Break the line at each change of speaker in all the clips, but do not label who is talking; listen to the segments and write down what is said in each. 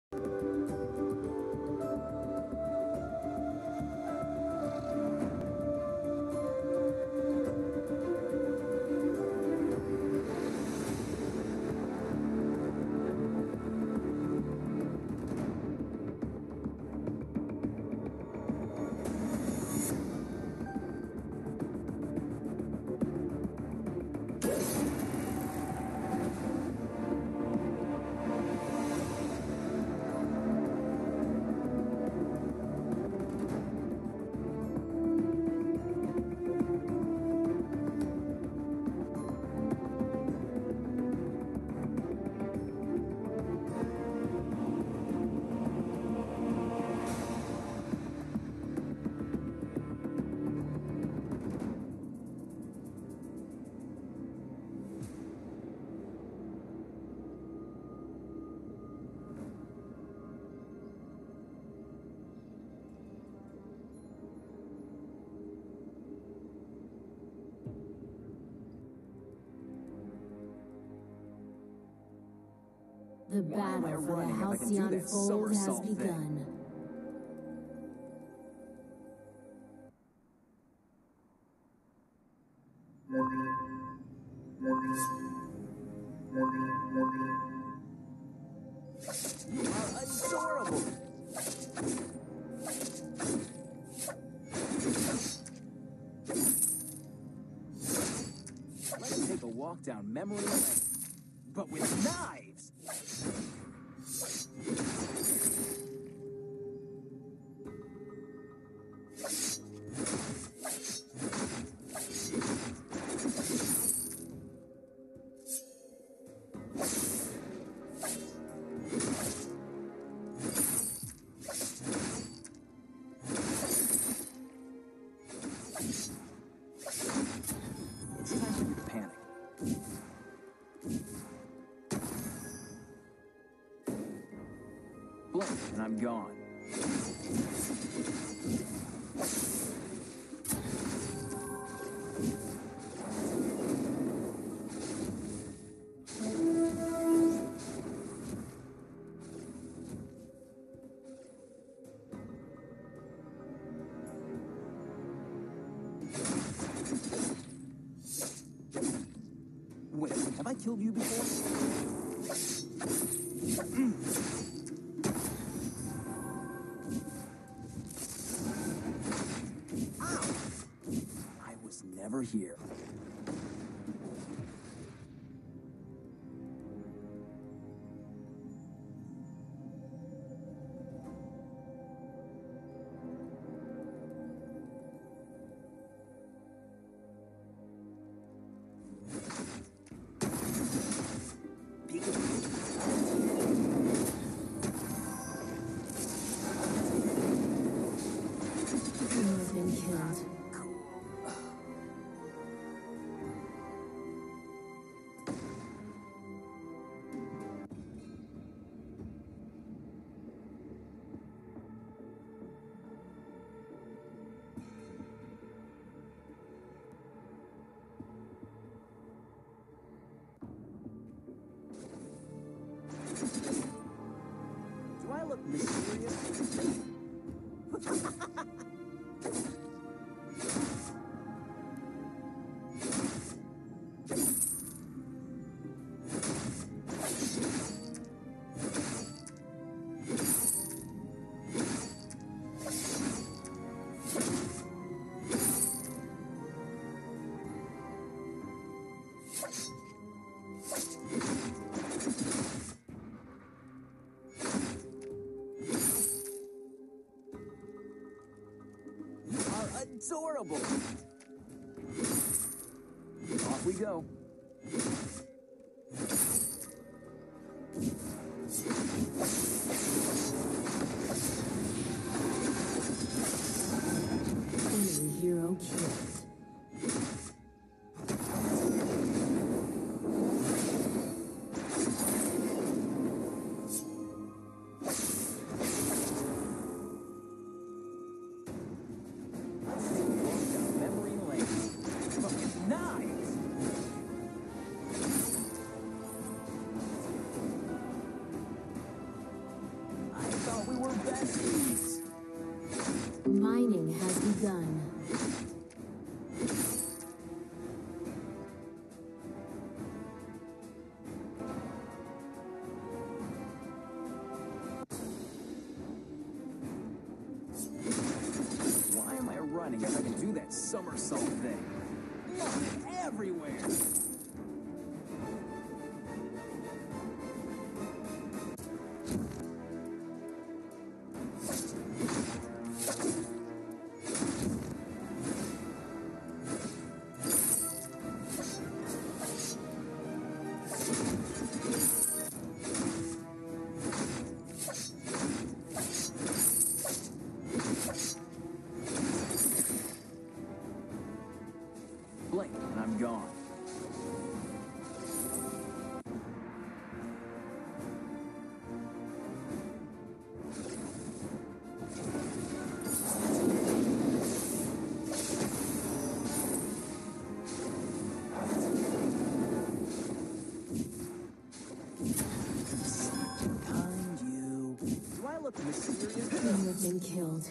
The battle for the Halcyon Fold has begun.
You are adorable! Let's take a walk down memory lane, but with knives! It's time for you to panic. Blink, and I'm gone. Wait, have I killed you before? Ow! I was never here.
You've been killed.
Do I look mysterious? You are adorable! Off we go.
Enemy hero killed.
Let's take a walk down memory lane, but with knives! we were besties.
Mining has begun.
Why am I running if I can do that somersault thing? Look, everywhere! Blink, and I'm gone. Behind you. Do I look mysterious?
You have been killed.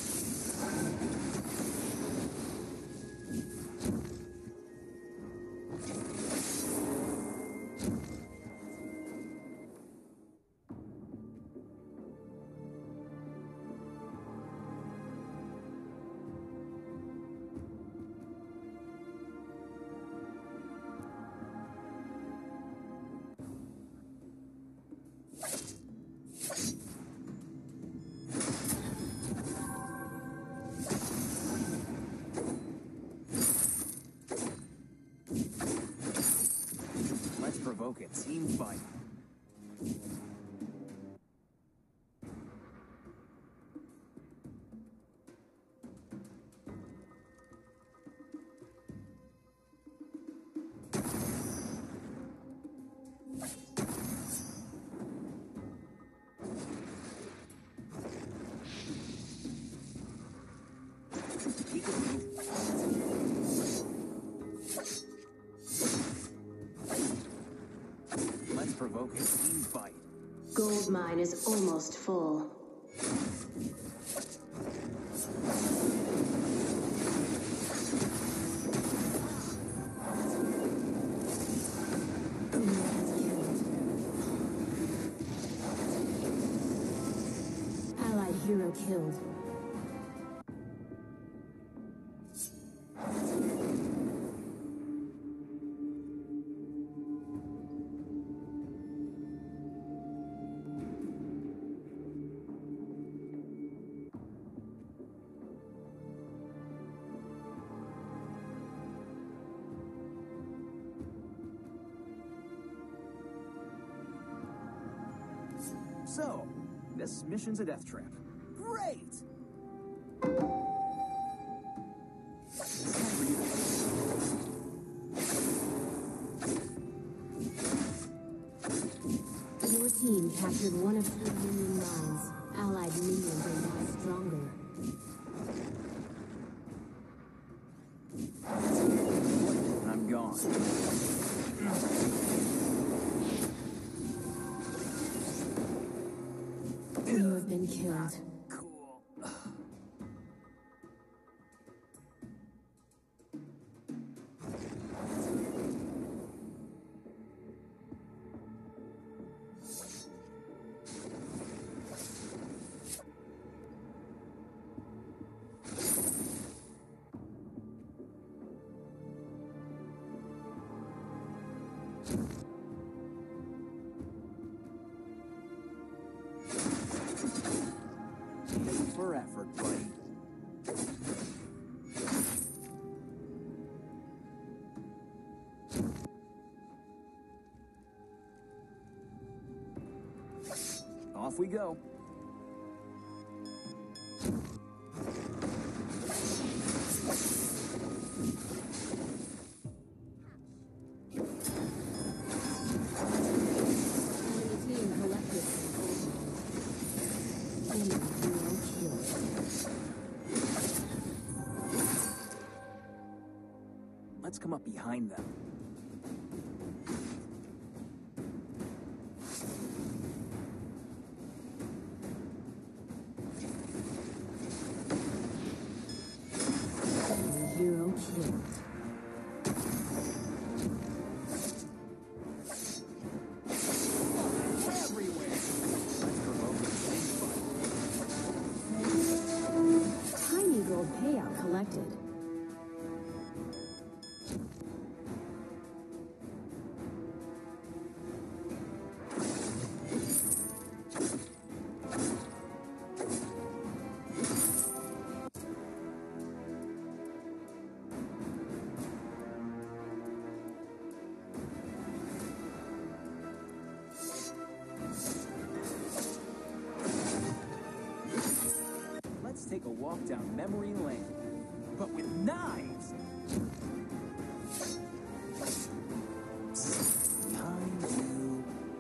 Let's provoke a team fight. Let's provoke a team fight.
Gold mine is almost full. Allied hero killed.
So, this mission's a death trap. Great!
Your team captured one of 3 minion mines. Allied minions are now stronger.
I'm gone.
You have been killed.
Cool. For effort, buddy. Off we go.
Enemy team collected. Enemy hero killed.
Let's come up behind them. take a walk down memory lane. But with knives! Behind you.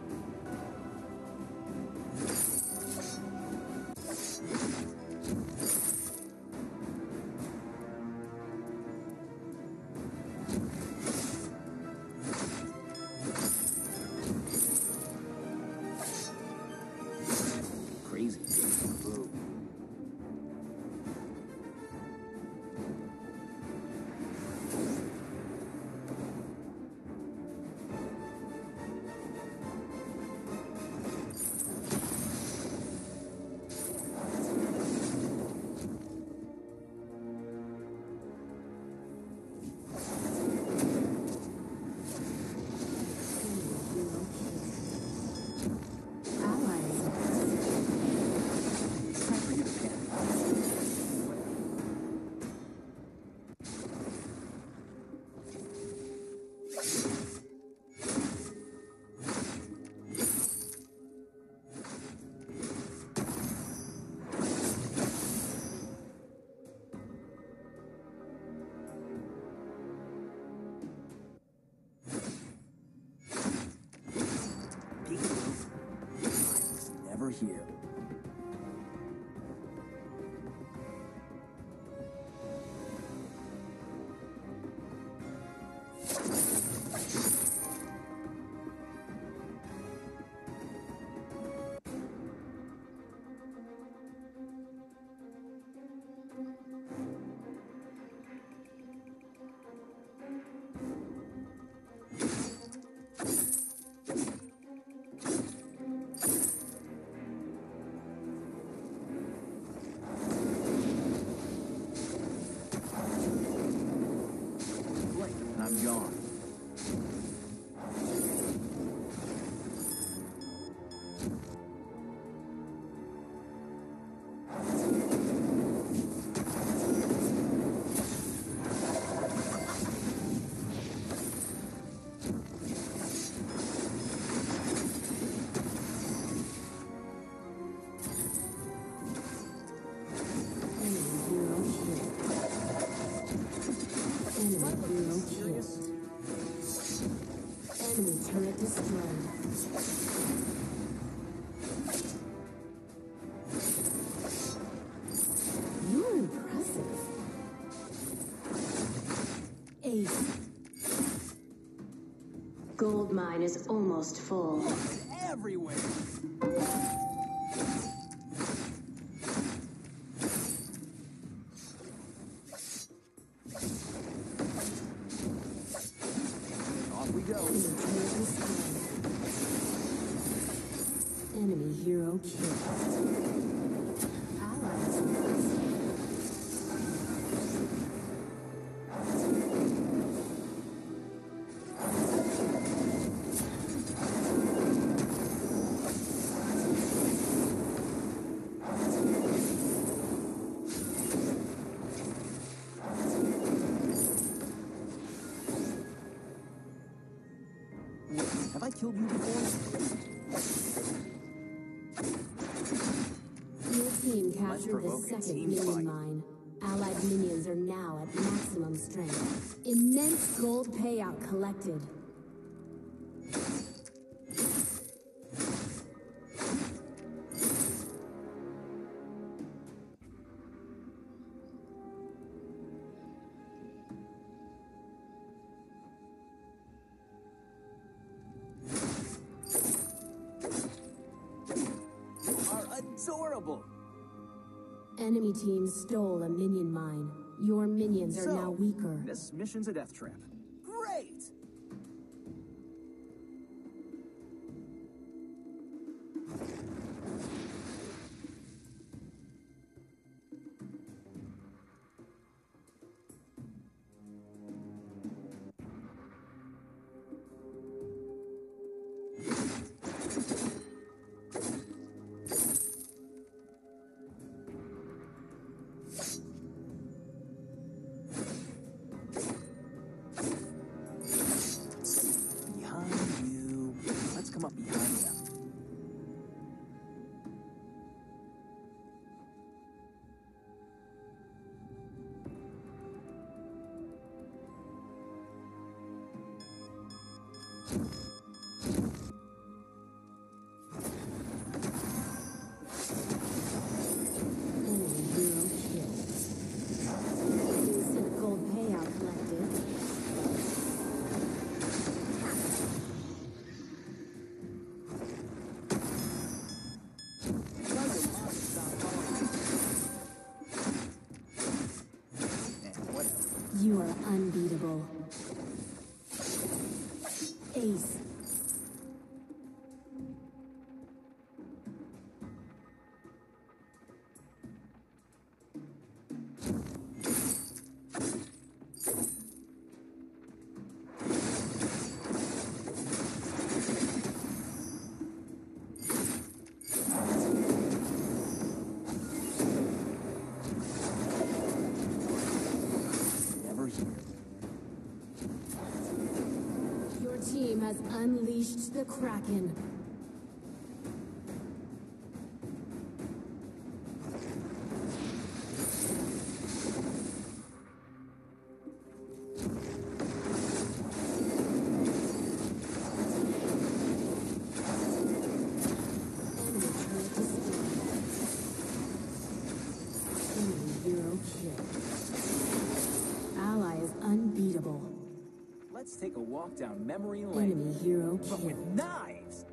Crazy. Boo. Never here. I'm gone.
Enemy turret destroyed. You're impressive. Ace. Gold mine is almost full.
Everywhere! Off we go.
Enemy hero killed. Allies lost.
Have I killed you before?
Your team captured the
provoke a
second
team
minion
fight.
mine. Allied minions are now at maximum strength. Immense gold payout collected.
Adorable!
Enemy team stole a minion mine. Your minions are now weaker.
This mission's a death trap. Great!
You are unbeatable. Ace.
Never here.
Your team has unleashed the Kraken. Enemy turret destroyed. Enemy hero kill. Ally is unbeatable.
Let's take a walk down memory lane.
Enemy hero
But with
kill.
knives!